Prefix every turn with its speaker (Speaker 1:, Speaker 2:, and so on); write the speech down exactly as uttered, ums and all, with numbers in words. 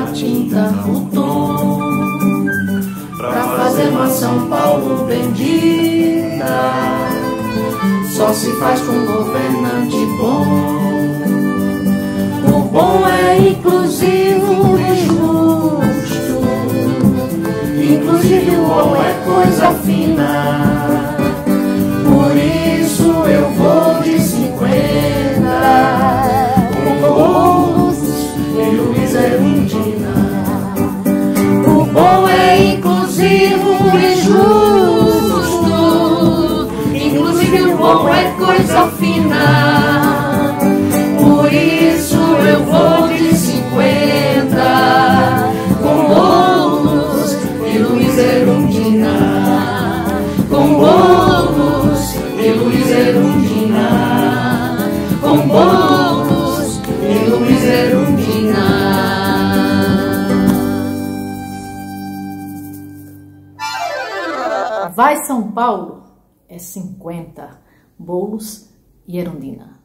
Speaker 1: tinta, o tom, pra fazer uma São Paulo bendita, só se faz com um governante bom. O bom é inclusivo e justo, inclusive o bom é coisa fina. Por isso eu vou de cinquenta, com Boulos e Luiz Erundina. O bom é inclusivo e justo, inclusive o bom é coisa fina. Por isso eu vou de cinquenta, com Boulos e Luiz Erundina. Com Boulos e Luiz Erundina. Com Boulos e Luiz Erundina.
Speaker 2: Vai São Paulo é cinquenta, Boulos e Erundina.